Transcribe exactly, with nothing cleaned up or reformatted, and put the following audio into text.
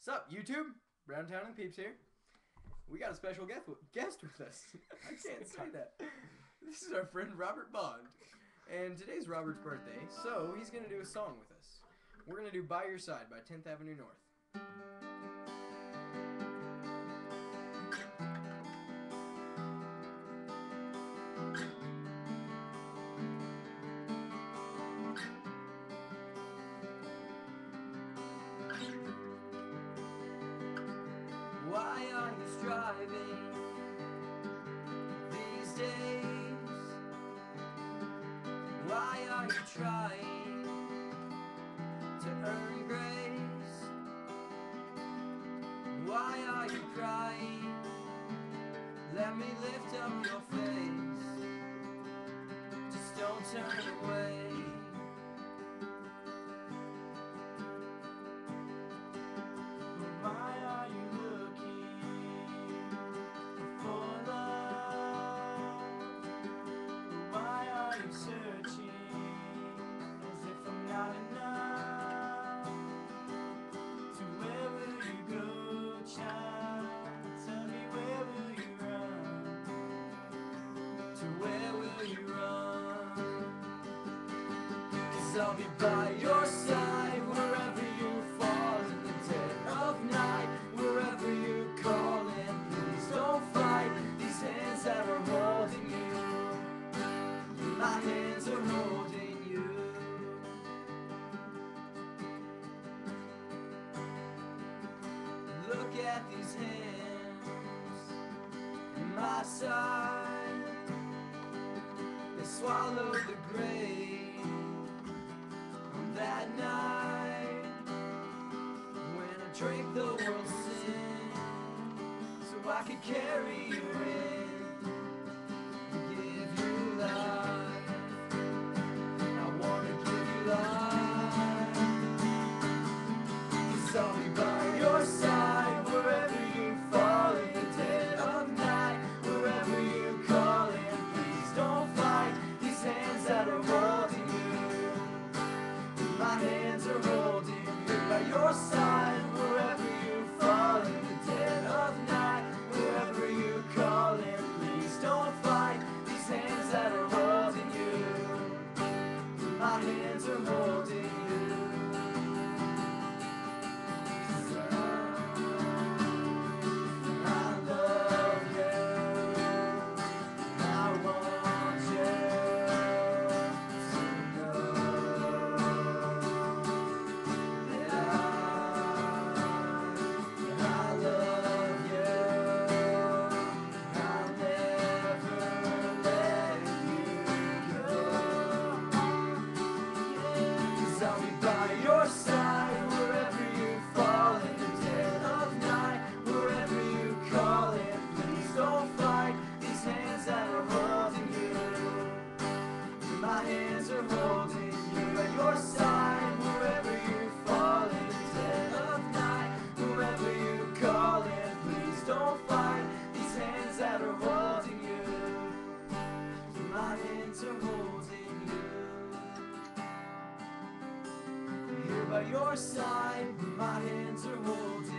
Sup, YouTube? Browntown and Peeps here. We got a special guest guest with us. I can't say that. This is our friend Robert Bond. And today's Robert's birthday, so he's going to do a song with us. We're going to do By Your Side by tenth Avenue North. Why are you striving these days? Why are you trying to earn grace? Why are you crying? Let me lift up your face. Just don't turn away. Why are you looking for love? Why are you searching as if I'm not enough? So where will you go, child? Tell me, where will you run? To where will you run? 'Cause I'll be by your side wherever you fall in the dead of night, wherever you call in. Please don't fight these hands that are holding you. My hands are holding you. Look at these hands in my side. They swallowed the grave on that night when I drank the world's sin so I could carry you in and give you life. I wanna give you life, 'cause I'll be by your side wherever you fall in the dead of night, wherever you call in. Please don't fight these hands that are holding you. My hands are holding you. By your side wherever you fall in the dead of night, wherever you call in. Please don't fight these hands that are holding you. My hands are holding you. 'Cause I, I love you. I want you to know that I, I love you. I'll never let you go. 'Cause I'll be by your side wherever you fall in the dead of night, wherever you call in. Please don't fight these hands that are holding you. My hands are holding you. By your side wherever you fall in the dead of night, wherever you call in. Please don't fight these hands that are holding you. My hands are holding you. Here by your side, my hands are holding